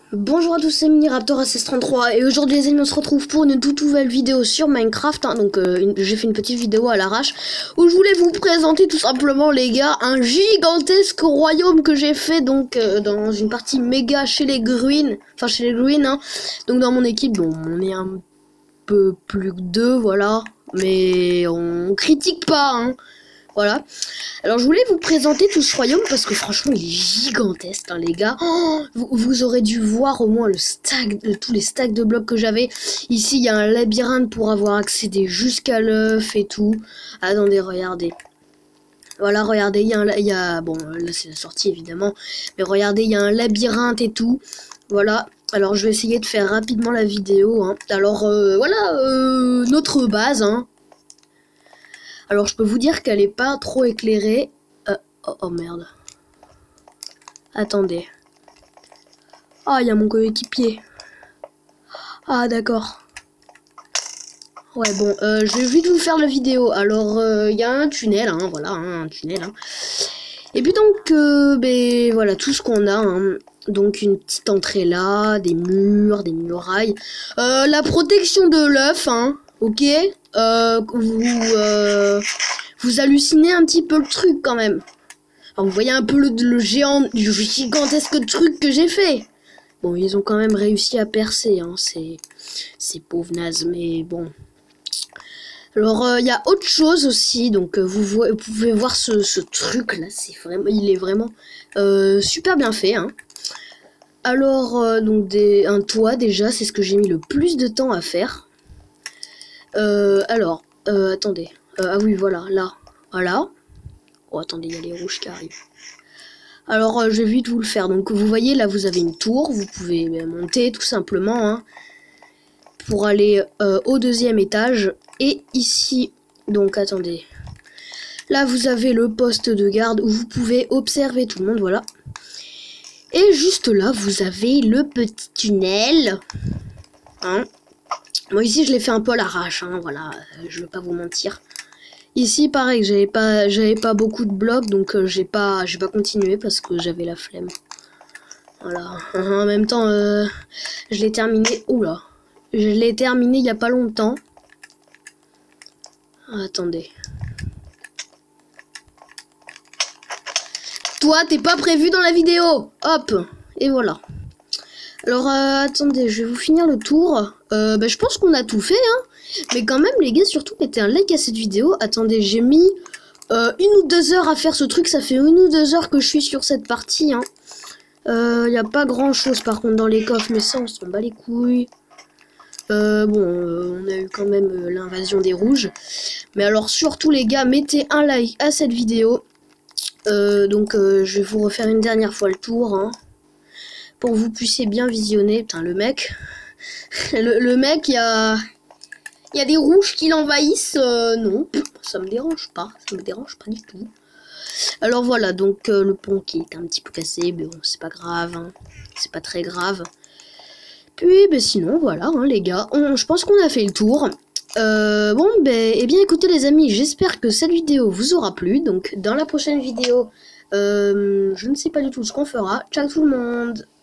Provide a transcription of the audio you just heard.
Bonjour à tous, c'est Miniraptor SS33 et aujourd'hui les amis on se retrouve pour une toute nouvelle vidéo sur Minecraft j'ai fait une petite vidéo à l'arrache où je voulais vous présenter tout simplement les gars un gigantesque royaume que j'ai fait dans une partie méga chez les Gruines, donc dans mon équipe. Bon, on est un peu plus que deux, voilà, mais on critique pas, hein. Voilà. Alors je voulais vous présenter tout ce royaume parce que franchement il est gigantesque, hein, les gars. Oh, vous aurez dû voir au moins tous les stacks de blocs que j'avais. Ici il y a un labyrinthe pour avoir accédé jusqu'à l'œuf et tout. Attendez, regardez. Voilà, regardez, bon là c'est la sortie évidemment, mais regardez, il y a un labyrinthe et tout. Voilà. Alors je vais essayer de faire rapidement la vidéo, hein. Alors voilà notre base, hein. Alors je peux vous dire qu'elle est pas trop éclairée. Oh merde. Attendez. Ah, il y a mon coéquipier. Ah d'accord. Ouais bon, je vais vite vous faire la vidéo. Alors il y a un tunnel, hein, voilà, hein, un tunnel. Hein. Et puis donc, voilà tout ce qu'on a. Hein. Donc une petite entrée là, des murs, des murailles. La protection de l'œuf, hein, ok. Vous hallucinez un petit peu le truc quand même. Alors vous voyez un peu le gigantesque truc que j'ai fait. Bon, ils ont quand même réussi à percer, hein, ces pauvres nazes, mais bon. Alors il y a autre chose aussi, donc vous pouvez voir ce truc là, il est vraiment super bien fait, hein. Alors donc un toit déjà, c'est ce que j'ai mis le plus de temps à faire. Attendez. Ah oui, voilà, là. Voilà. Oh, attendez, il y a les rouges qui arrivent. Alors, je vais vite vous le faire. Donc, vous voyez, là, vous avez une tour. Vous pouvez monter, tout simplement, hein, pour aller au deuxième étage. Et ici, donc, attendez. Là, vous avez le poste de garde où vous pouvez observer tout le monde, voilà. Et juste là, vous avez le petit tunnel. Hein. Moi ici je l'ai fait un peu à l'arrache, hein, voilà, je vais pas vous mentir. Ici pareil, j'avais pas beaucoup de blocs, donc j'ai pas continué parce que j'avais la flemme. Voilà. En même temps, je l'ai terminé. Oula, je l'ai terminé il y a pas longtemps. Attendez. Toi, t'es pas prévu dans la vidéo. Hop, et voilà. Alors attendez, je vais vous finir le tour. Je pense qu'on a tout fait, hein. Mais quand même les gars, surtout mettez un like à cette vidéo. Attendez, j'ai mis 1 ou 2 heures à faire ce truc. Ça fait 1 ou 2 heures que je suis sur cette partie, hein. Y a pas grand chose par contre dans les coffres, mais ça on s'en bat les couilles. On a eu quand même l'invasion des rouges. Mais alors surtout les gars, mettez un like à cette vidéo. Je vais vous refaire une dernière fois le tour, hein, pour que vous puissiez bien visionner. Putain, le mec, le mec, il y a des rouges qui l'envahissent. Non, ça me dérange pas, du tout. Alors voilà, donc le pont qui est un petit peu cassé, mais bon, c'est pas grave, hein, c'est pas très grave. Puis, sinon, voilà, hein, les gars, je pense qu'on a fait le tour. Eh bien, écoutez les amis, j'espère que cette vidéo vous aura plu. Donc, dans la prochaine vidéo, je ne sais pas du tout ce qu'on fera. Ciao tout le monde!